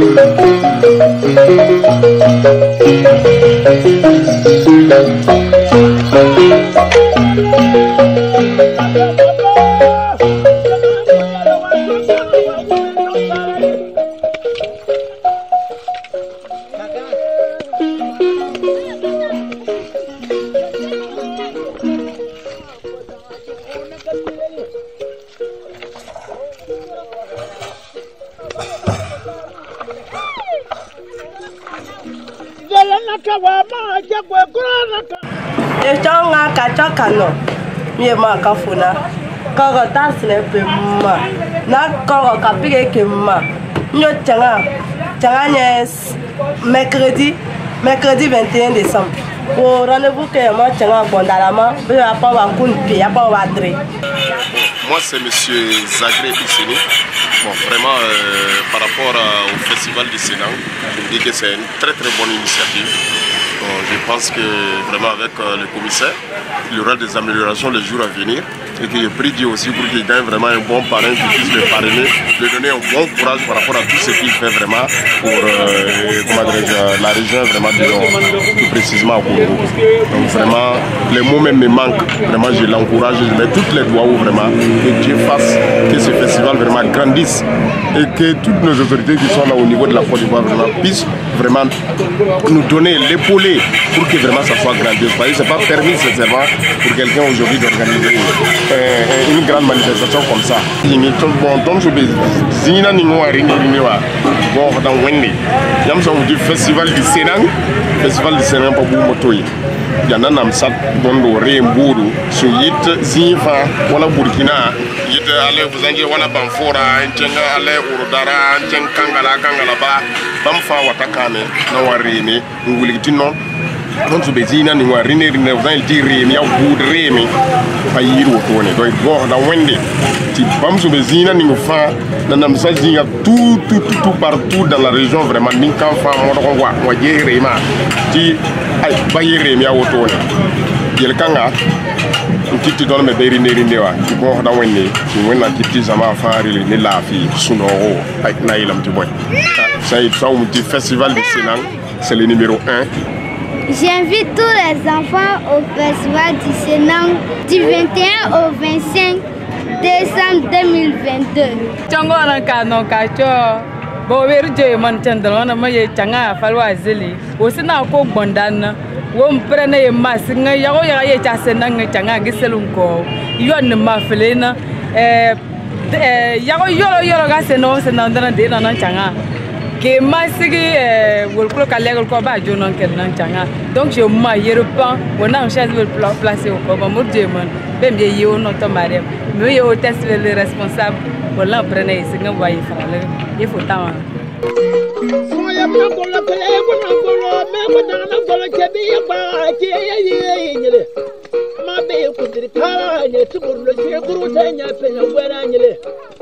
Echonga kachakano miema kafuna kogo tasle pemma na kogo kapige kemma nyo changa nyes mercredi 21 décembre pour rendez-vous que moi changa bondalama be apa wa kunpi apa wa dre. Moi c'est monsieur Zagré Isseni. Bon, vraiment par rapport au festival du Sénat, je me dis que c'est une très bonne initiative. Bon, je pense que vraiment avec le commissaire, il y aura des améliorations les jours à venir et que je prie Dieu aussi pour qu'il gagne vraiment un bon parrain qui puisse le parrainer, lui donner un bon courage par rapport à tout ce qu'il fait vraiment pour la région vraiment plus précisément au Congo. Donc vraiment, les mots même me manquent, vraiment je l'encourage, je mets toutes les doigts où vraiment que Dieu fasse que ce festival vraiment grandisse et que toutes nos autorités qui sont là au niveau de la Côte d'Ivoire vraiment puissent vraiment nous donner l'épauler pour que vraiment ça soit grandiose. Parce que ce n'est pas permis sincèrement pour quelqu'un aujourd'hui d'organiser une grande manifestation comme ça. Bon, donc je vais dire du festival du Sénat, festival du Sénat pour vous motoyer. Il y en a nam sat bondo rembourou sur yit zifa wala Burkina yit ale vous en dire wala banfora ntenga ale urudara nten kangala ba bamfa watakane na warine ngulitino donc je bezina ni warine rine vous en dire remi ya boudremi fa yiru tone donc go da wende ti bam je bezina ni fa na nam sa zinga tout partout dans la région vraiment ni kan fa mo ko wa jerema ti ay bayere mi awotone yel kanga kiti don me beri neri wa ko da wonni wonna kiti sama faari ni la fi sunoro ay na ilam ti boy c'est du festival du Sénat, c'est le numéro 1. J'invite tous les enfants au festival du Sénat du 21 au 25 décembre 2022. Changona kanon kacho bo werje man chandalona maye changa falwa zeli osina ko bondana wo mprene ye masinga yago ye chasena nga changa giselunko yon maflena yago yoro ga seno senandana de na changa que masigi wolklo kalego ko ba jonon kel nan changa donc je ma yerepan wona chance veut placer au ko mo djeman bem ye yo no to marem me yo test le responsable wala prene singa wayi frale il faut temps soya mangolo kele ngolo me ngona ngolo kebi ba ke yele ma be ku dir kala ne tubur lo ke guru tanya pe ngwana nyele